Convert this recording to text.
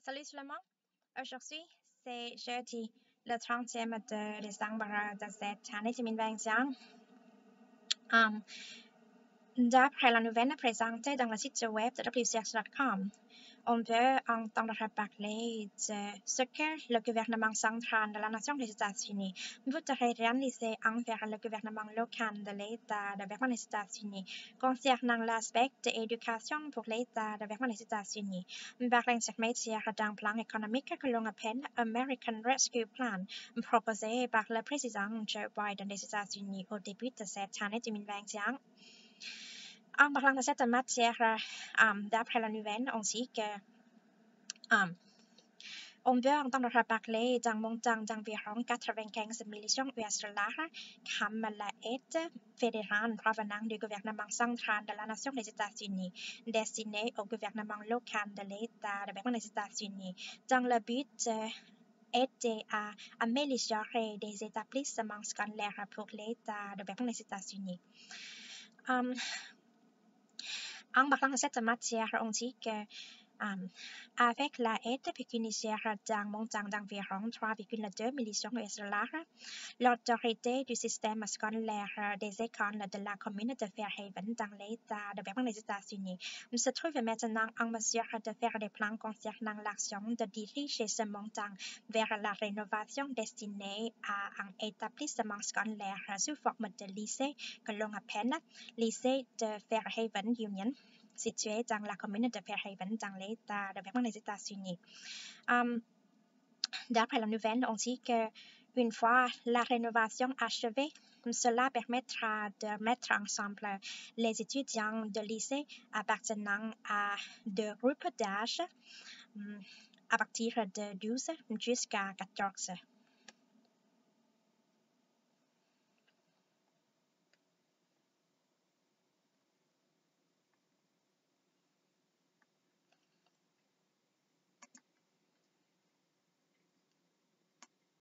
Salut tout le monde. Aujourd'hui, c'est jeudi, le 30e de décembre de cette année 2021. D'après la nouvelle présentée dans le site web de wcs.com, on veut entendre parler de ce que le gouvernement central de la nation des États-Unis voudrait réaliser envers le gouvernement local de l'État de Vermont des États-Unis concernant l'aspect de l'éducation pour l'État de Vermont des États-Unis par l'intermédiaire d'un plan économique que l'on appelle American Rescue Plan, proposé par le président Joe Biden des États-Unis au début de cette année 2021. En parlant de cette matière, d'après la nouvelle, on dit que on veut entendre parler d'un montant d'environ 95 millions US$ comme l'aide fédérale provenant du gouvernement central de la nation des États-Unis, destinée au gouvernement local de l'État de Vermont des États-Unis, dans le but d'aider à améliorer des établissements scolaires pour l'État de Vermont des États-Unis. En parlant de cette matière, on dit que avec l'aide pécuniaire d'un montant d'environ 3,2 millions US$, l'autorité du système scolaire des écoles de la commune de Fairhaven dans l'État de Vermont des États-Unis se trouve maintenant en mesure de faire des plans concernant l'action de diriger ce montant vers la rénovation destinée à un établissement scolaire sous forme de lycée que l'on appelle lycée de Fairhaven Union, situé dans la commune de Fairhaven, dans l'État de Vermont des États-Unis. D'après la nouvelle, on dit qu'une fois la rénovation achevée, cela permettra de mettre ensemble les étudiants de lycée appartenant à deux groupes d'âge à partir de 12 jusqu'à 14